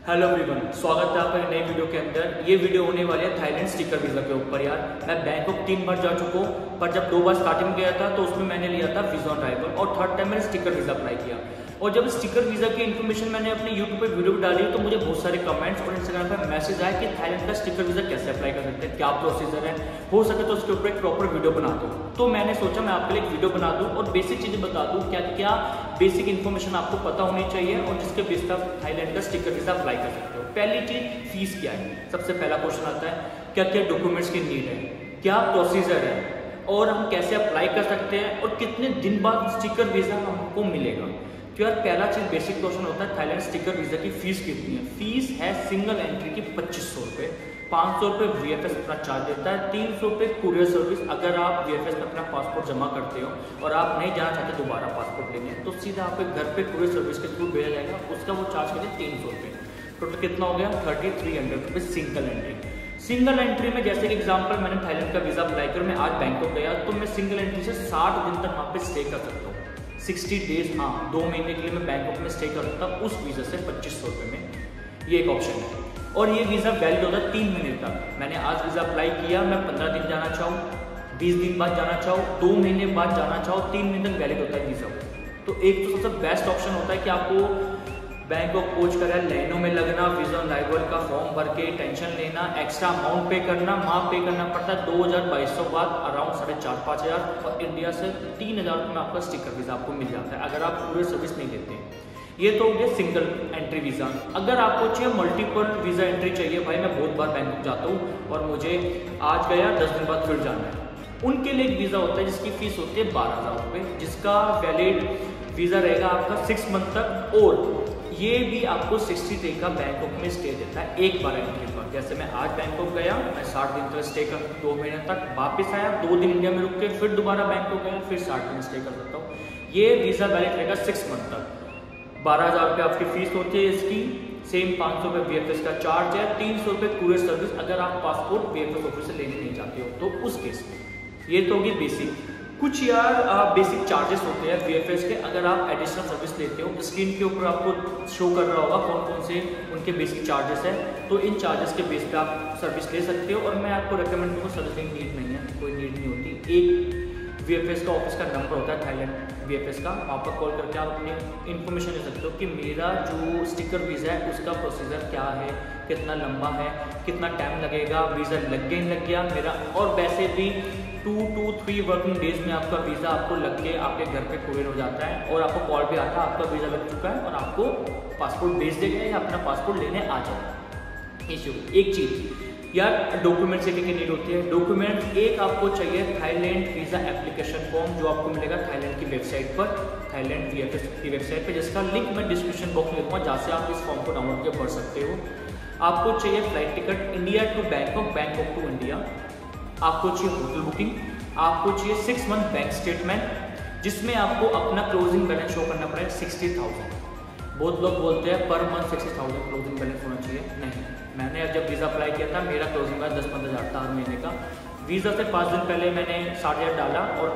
Hello everyone, स्वागत है आपका नई वीडियो के अंदर। ये वीडियो होने वाली है थाईलैंड स्टिकर वीज़ा के ऊपर। यार मैं बैंकॉक 3 बार जा चुका हूँ, पर जब 2 बार स्टार्टिंग गया था तो उसमें मैंने लिया था वीज़ा ऑन अराइवल और थर्ड टाइम मैंने स्टिकर वीज़ा अप्लाई किया। और जब स्टिकर वीज़ा की इन्फॉर्मेशन मैंने अपने यूट्यूब पर वीडियो डाली तो मुझे बहुत सारे कमेंट्स और इंस्टाग्राम पर मैसेज आया कि थाईलैंड का स्टिकर वीज़ा कैसे अप्लाई कर सकते हैं, क्या प्रोसीजर है, हो सके तो उसके ऊपर एक प्रॉपर वीडियो बना दो। तो मैंने सोचा मैं आपके लिए एक वीडियो बना दूँ और बेसिक चीज़ें बता दूँ, क्या क्या बेसिक इन्फॉर्मेशन आपको पता होनी चाहिए और जिसके बेस पर आप थाईलैंड का स्टिकर वीज़ा अप्लाई कर सकते हो। पहली चीज फीस क्या है, सबसे पहला क्वेश्चन आता है क्या क्या डॉक्यूमेंट्स की नीड है, क्या प्रोसीजर है और हम कैसे अप्लाई कर सकते हैं और कितने दिन बाद स्टिकर वीज़ा हमको मिलेगा। तो यार पहला चीज बेसिक क्वेश्चन होता है थाईलैंड स्टिकर वीज़ा की फीस कितनी है। फीस है सिंगल एंट्री की 2500 रुपये, 500 रुपये VFS अपना चार्ज देता है, 300 रुपये कुरियर सर्विस। अगर आप VFS में अपना पासपोर्ट जमा करते हो और आप नहीं जाना चाहते दोबारा पासपोर्ट लेने तो सीधा आपके घर पे कुरियर सर्विस के थ्रू भेजा जाएगा, उसका वो चार्ज करें 300 रुपये। टोटल कितना हो गया 3300 रुपये सिंगल एंट्री। सिंगल एंट्री में जैसे कि एग्जांपल मैंने थाईलैंड का वीज़ा अप्लाई कर मैं आज बैंकॉक गया तो मैं सिंगल एंट्री से 60 दिन तक वहाँ पे स्टे कर सकता हूँ। 60 डेज, हाँ 2 महीने के लिए मैं बैंकॉक में स्टे कर सकता हूँ उस वीज़ा से 2500 रुपये में। ये एक ऑप्शन है और ये वीज़ा वैलिड होता है 3 महीने तक। मैंने आज वीज़ा अप्लाई किया, मैं 15 दिन जाना चाहूँ, 20 दिन बाद जाना चाहूँ, 2 महीने बाद जाना चाहूँ, 3 महीने तक वैलिड होता है वीज़ा। तो एक तो सबसे बेस्ट ऑप्शन होता है कि आपको बैंकॉक पहुंच कर लाइनों में लगना, वीज़ा ऑन अराइवल का फॉर्म भर के टेंशन लेना, एक्स्ट्रा अमाउंट पे करना, वहाँ पे करना पड़ता है 2200 बाद अराउंड 4500 और इंडिया से 3000 में आपका स्टिकर वीज़ा आपको मिल जाता है अगर आप पूरे सर्विस नहीं लेते हैं। ये तो हो गया सिंगल एंट्री वीज़ा। अगर आपको चाहिए मल्टीपल वीज़ा एंट्री चाहिए, भाई मैं बहुत बार बैंकॉक जाता हूँ और मुझे आज गया 10 दिन बाद फिर जाना है, उनके लिए एक वीज़ा होता है जिसकी फीस होती है 12000 रुपये, जिसका वैलिड वीज़ा रहेगा आपका 6 मंथ तक और ये भी आपको 60 डे का बैंकॉक में स्टे देता है एक बार एंट्री पर। जैसे मैं आज बैंकॉक गया, मैं 60 दिन तक स्टे कर 2 महीने तक, वापस आया 2 दिन इंडिया में रुक के फिर दोबारा बैंकॉक गया, फिर 60 दिन स्टे कर सकता हूँ। ये वीज़ा वैलिड रहेगा 6 मंथ तक। 12000 रुपये आपकी फीस होती है इसकी, सेम 500 रुपये VFS का चार्ज है, 300 रुपये कुरियर सर्विस अगर आप पासपोर्ट VFS ऑफिस से लेने नहीं चाहते हो तो उस केस में। ये तो होगी बेसिक। कुछ यार बेसिक चार्जेस होते हैं VFS के, अगर आप एडिशनल सर्विस लेते हो स्क्रीन के ऊपर आपको शो कर रहा होगा कौन कौन से उनके बेसिक चार्जेस है, तो इन चार्जेस के बेस पे आप सर्विस ले सकते हो। और मैं आपको रिकमेंड करूँगा, सर्विसिंग नीड नहीं है, कोई नीड नहीं होती। एक VFS का ऑफिस का नंबर होता है थाईलैंड VFS का, वहाँ पर कॉल करके आप अपनी इन्फॉर्मेशन ले सकते हो कि मेरा जो स्टिकर वीज़ा है उसका प्रोसीजर क्या है, कितना लंबा है, कितना टाइम लगेगा, वीज़ा लग गया मेरा। और वैसे भी 2 to 3 वर्किंग डेज में आपका वीज़ा आपको लग के आपके घर पे कुरियर हो जाता है और आपको कॉल भी आता है आपका वीज़ा लग चुका है और आपको पासपोर्ट भेज देगा या अपना पासपोर्ट लेने आ जाए। इशू एक चीज़ यार डॉक्यूमेंट्स की नीड होती है। डॉक्यूमेंट एक आपको चाहिए थाईलैंड वीज़ा एप्लीकेशन फॉर्म जो आपको मिलेगा थाईलैंड की वेबसाइट पर, थाईलैंड VFS की वेबसाइट पर, जिसका लिंक मैं डिस्क्रिप्शन बॉक्स में दूंगा जहाँ से आप इस फॉर्म को डाउनलोड करके भर सकते हो। आपको चाहिए flight ticket India to Bangkok, Bangkok to India, आपको चाहिए होटल बुकिंग, आपको चाहिए 6 मंथ बैंक स्टेटमेंट जिसमें आपको अपना क्लोजिंग बैलेंस शो करना पड़ेगा 60,000। बहुत लोग बोलते हैं पर मंथ 60,000 क्लोजिंग बैलेंस होना चाहिए, नहीं। मैंने जब वीज़ा अप्लाई किया था मेरा क्लोजिंग बैलेंस 10-15 हज़ार था हर महीने का। वीज़ा से 5 दिन पहले मैंने 60,000 डाला और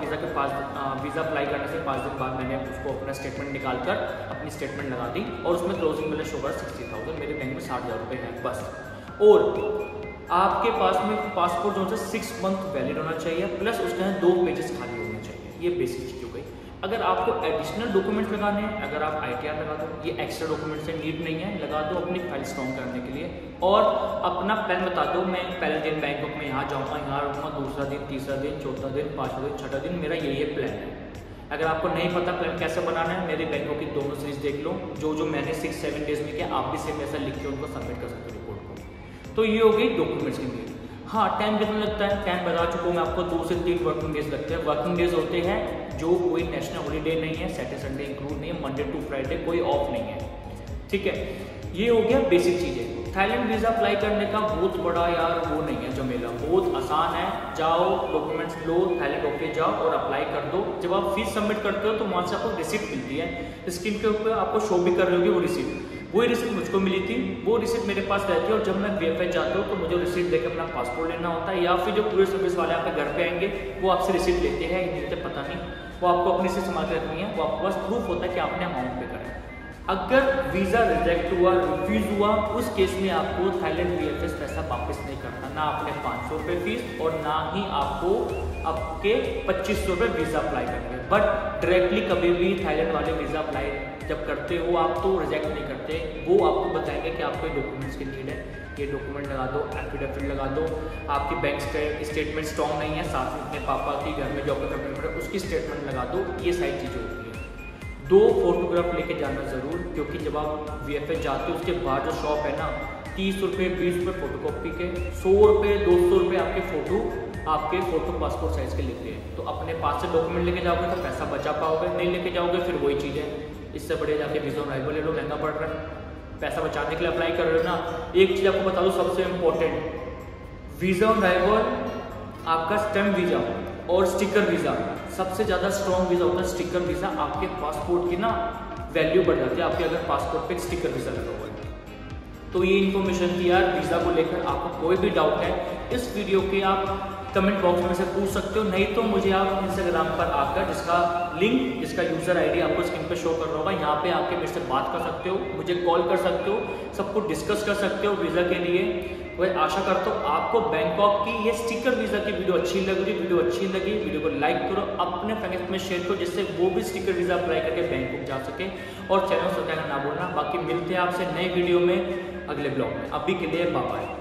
वीज़ा अप्लाई करने से 5 दिन बाद मैंने उसको अपना स्टेटमेंट निकाल कर अपनी स्टेटमेंट लगा दी और उसमें क्लोजिंग बैलेंस शो करा 60,000, मेरे बैंक में 60,000 रुपये हैं बस। और आपके पास में पासपोर्ट जो है 6 मंथ वैलिड होना चाहिए, प्लस उसके अंदर 2 पेजेस खाली होने चाहिए। ये बेसिक चीज़ हो गई। अगर आपको एडिशनल डॉक्यूमेंट्स लगाने हैं, अगर आप ITR लगा दो, ये एक्स्ट्रा डॉक्यूमेंट्स से नीड नहीं है, लगा दो अपनी फाइल स्ट्रॉन्ग करने के लिए। और अपना प्लान बता दो, मैं पहले दिन बैंकॉक में यहाँ जाऊँगा, यहाँ रुकूँगा, दूसरा दिन, तीसरा दिन, चौथा दिन, 5वां दिन, 6वां दिन, मेरा ये प्लान है। अगर आपको नहीं पता प्लान कैसे बनाना है, मेरे बैंकॉक की दोनों सीरीज देख लो, जो मैंने 6-7 डेज में किया, आप भी सेम ऐसा लिख के उनको सबमिट कर सकते हो रिपोर्ट को। तो ये हो गई डॉक्यूमेंट्स की नीड। हाँ, टाइम कितना लगता है, टाइम बता चुका हूँ मैं आपको, 2 से 3 वर्किंग डेज लगते हैं। वर्किंग डेज होते हैं जो कोई नेशनल हॉलीडे नहीं है, सैटरडे संडे इंक्लूड नहीं है, मंडे टू फ्राइडे कोई ऑफ नहीं है, ठीक है। ये हो गया बेसिक चीज़ें। थाईलैंड वीज़ा अप्लाई करने का बहुत बड़ा यार वो नहीं है झमेला, बहुत आसान है। जाओ, डॉक्यूमेंट्स लो, थाईलैंड ऑफिस जाओ और अप्लाई कर दो। जब आप फीस सबमिट करते हो तो वहाँ से आपको रिसिप्ट मिलती है, स्क्रीन के ऊपर आपको शो भी कर रही होगी वो रिसिप्ट। वही रिसिप्ट मुझको मिली थी, वो रिसिप्ट मेरे पास रहती है और जब मैं VFS जाता हूँ तो मुझे रिसिप्ट देकर अपना पासपोर्ट लेना होता है, या फिर जो कुरियर सर्विस वाले आपके घर पे आएंगे वो आपसे रिसिप्ट लेते हैं, नहीं लेते पता नहीं, वो आपको अपने से संभाल के रखनी है, वो आपके पास प्रूफ होता है कि आपने अमाउंट पे करा है। अगर वीज़ा रिजेक्ट हुआ, रिफ्यूज़ हुआ, उस केस में आपको थाईलैंड VFS पैसा वापस नहीं करना, ना अपने 500 रुपये फीस और ना ही आपको आपके 2500 रुपये वीज़ा अप्लाई करेंगे। बट डायरेक्टली कभी भी थाईलैंड वाले वीज़ा अप्लाई जब करते हो आप तो रिजेक्ट नहीं करते, वो आपको बताएंगे कि आपको डॉक्यूमेंट्स की नीड है, ये डॉक्यूमेंट लगा दो, एफिडेविट लगा दो, आपकी बैंक स्टेटमेंट स्ट्रॉन्ग नहीं है, साथ में अपने पापा की घर में जॉब करने पड़े उसकी स्टेटमेंट लगा दो, ये सारी चीज़ें होती है। 2 फोटोग्राफ लेके जाना ज़रूर, क्योंकि जब आप VFS जाते हो उसके बाद जो शॉप है ना, 30 रुपये 20 रुपये फोटोकॉपी के, 100 रुपये 200 रुपये आपके फ़ोटो पासपोर्ट साइज़ के लेते हैं। तो अपने पास से डॉक्यूमेंट लेके जाओगे तो पैसा बचा पाओगे, नहीं लेके जाओगे फिर वही चीज़ है, इससे बढ़िया जाके वीज़ा ऑन अराइवल ले लो, महंगा पड़ रहा है, पैसा बचाने के लिए अप्लाई कर रहे हो ना। एक चीज़ आपको बता दो सबसे इम्पोर्टेंट, वीज़ा ऑन अराइवल आपका स्टैम्प वीज़ा और स्टिकर वीज़ा, सबसे ज़्यादा स्ट्रॉन्ग वीज़ा होता है स्टिकर वीज़ा। आपके पासपोर्ट की ना वैल्यू बढ़ जाती है, आपके अगर पासपोर्ट पे स्टिकर वीज़ा लगा हुआ है। तो ये इन्फॉर्मेशन थी यार वीज़ा को लेकर। आपको कोई भी डाउट है इस वीडियो के आप कमेंट बॉक्स में से पूछ सकते हो, नहीं तो मुझे आप इंस्टाग्राम पर आकर जिसका लिंक, जिसका यूज़र ID आपको स्क्रीन पर शो कर रहा होगा, यहाँ पे आके मेरे से बात कर सकते हो, मुझे कॉल कर सकते हो, सब कुछ डिस्कस कर सकते हो वीज़ा के लिए। वह आशा करता हूँ आपको बैंकॉक की ये स्टिकर वीज़ा की वीडियो अच्छी लगी। वीडियो को लाइक करो, अपने फ्रेंड्स में शेयर करो, जिससे वो भी स्टिकर वीज़ा अप्लाई करके बैंकॉक जा सके, और चैनल सब्सक्राइब करना ना भूलना। बाकी मिलते हैं आपसे नए वीडियो में अगले ब्लॉग में, अभी के लिए बाय बाय।